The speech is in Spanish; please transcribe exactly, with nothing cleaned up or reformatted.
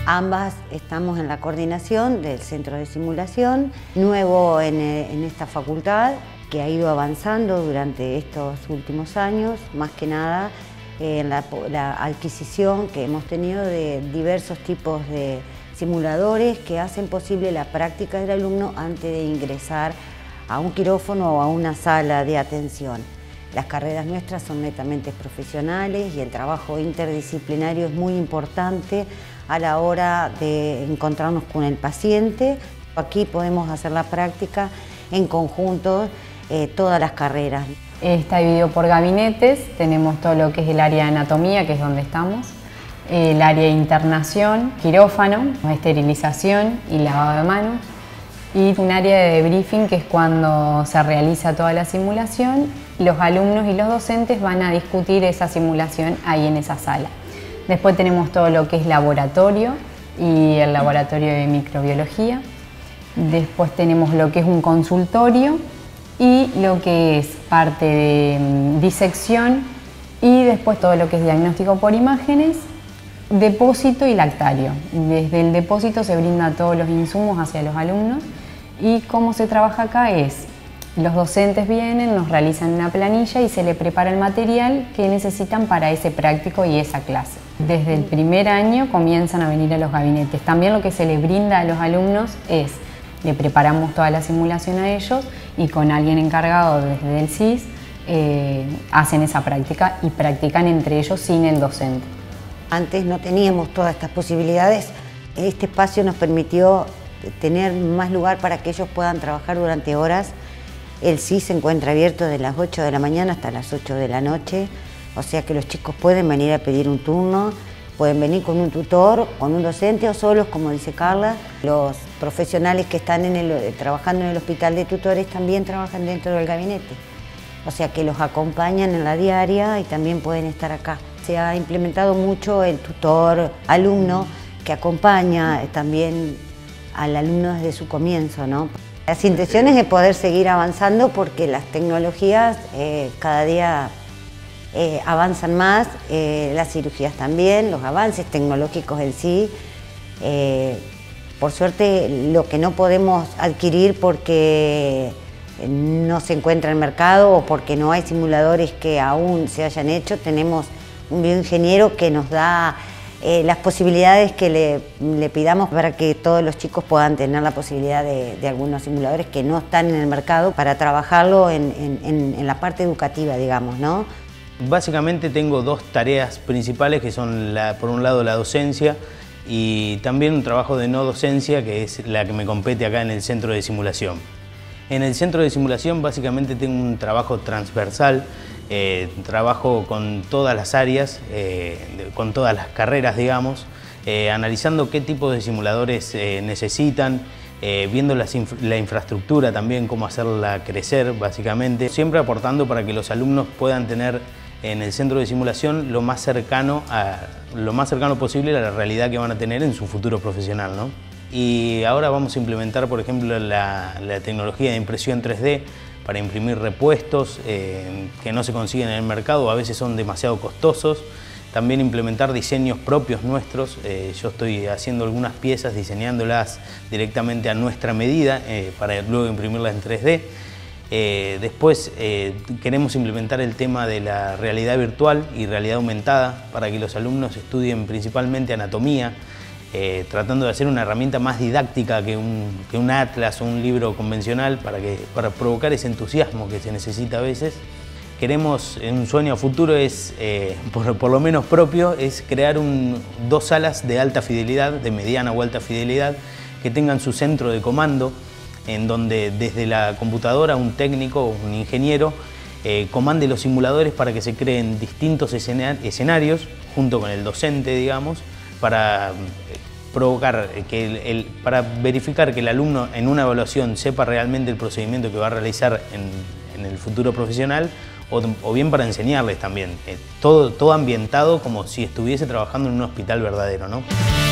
Ambas estamos en la coordinación del Centro de Simulación, nuevo en, en esta facultad, que ha ido avanzando durante estos últimos años, más que nada en la, la adquisición que hemos tenido de diversos tipos de simuladores que hacen posible la práctica del alumno antes de ingresar a un quirófano o a una sala de atención. Las carreras nuestras son netamente profesionales y el trabajo interdisciplinario es muy importante a la hora de encontrarnos con el paciente. Aquí podemos hacer la práctica en conjunto, eh, todas las carreras. Está dividido por gabinetes, tenemos todo lo que es el área de anatomía, que es donde estamos, el área de internación, quirófano, esterilización y lavado de manos, y un área de debriefing, que es cuando se realiza toda la simulación. Los alumnos y los docentes van a discutir esa simulación ahí en esa sala. Después tenemos todo lo que es laboratorio y el laboratorio de microbiología. Después tenemos lo que es un consultorio y lo que es parte de disección, y después todo lo que es diagnóstico por imágenes, depósito y lactario. Desde el depósito se brindan todos los insumos hacia los alumnos, y cómo se trabaja acá es: los docentes vienen, nos realizan una planilla y se le prepara el material que necesitan para ese práctico y esa clase. Desde el primer año comienzan a venir a los gabinetes. También lo que se les brinda a los alumnos es, le preparamos toda la simulación a ellos y con alguien encargado desde el S I S eh, hacen esa práctica y practican entre ellos sin el docente. Antes no teníamos todas estas posibilidades. Este espacio nos permitió tener más lugar para que ellos puedan trabajar durante horas. El S I S se encuentra abierto de las ocho de la mañana hasta las ocho de la noche, o sea que los chicos pueden venir a pedir un turno, pueden venir con un tutor, con un docente o solos, como dice Carla. Los profesionales que están en el, trabajando en el hospital de tutores también trabajan dentro del gabinete, o sea que los acompañan en la diaria y también pueden estar acá. Se ha implementado mucho el tutor alumno que acompaña también al alumno desde su comienzo, ¿no? Las intenciones de poder seguir avanzando porque las tecnologías eh, cada día eh, avanzan más, eh, las cirugías también, los avances tecnológicos en sí. Eh, por suerte, lo que no podemos adquirir porque no se encuentra en el mercado o porque no hay simuladores que aún se hayan hecho, tenemos un bioingeniero que nos da Eh, las posibilidades que le, le pidamos para que todos los chicos puedan tener la posibilidad de, de algunos simuladores que no están en el mercado para trabajarlo en, en, en la parte educativa, digamos, ¿no? Básicamente tengo dos tareas principales que son, la, por un lado, la docencia y también un trabajo de no docencia, que es la que me compete acá en el centro de simulación. En el centro de simulación básicamente tengo un trabajo transversal. Eh, trabajo con todas las áreas, eh, de, con todas las carreras, digamos, eh, analizando qué tipo de simuladores eh, necesitan, eh, viendo las inf la infraestructura también, cómo hacerla crecer, básicamente. Siempre aportando para que los alumnos puedan tener en el centro de simulación lo más cercano, a, lo más cercano posible a la realidad que van a tener en su futuro profesional, ¿no? Y ahora vamos a implementar, por ejemplo, la, la tecnología de impresión tres D, para imprimir repuestos eh, que no se consiguen en el mercado, a veces son demasiado costosos. También implementar diseños propios nuestros. Eh, yo estoy haciendo algunas piezas, diseñándolas directamente a nuestra medida eh, para luego imprimirlas en tres D. Eh, después eh, queremos implementar el tema de la realidad virtual y realidad aumentada para que los alumnos estudien principalmente anatomía, Eh, tratando de hacer una herramienta más didáctica que un, que un atlas o un libro convencional para, que, para provocar ese entusiasmo que se necesita a veces. Queremos, un sueño a futuro es, eh, por, por lo menos propio, es crear un, dos salas de alta fidelidad, de mediana o alta fidelidad, que tengan su centro de comando, en donde desde la computadora un técnico o un ingeniero eh, comande los simuladores para que se creen distintos escenarios, junto con el docente, digamos, para provocar que el, el, para verificar que el alumno en una evaluación sepa realmente el procedimiento que va a realizar en, en el futuro profesional, o, o bien para enseñarles también, eh, todo, todo ambientado como si estuviese trabajando en un hospital verdadero, ¿no?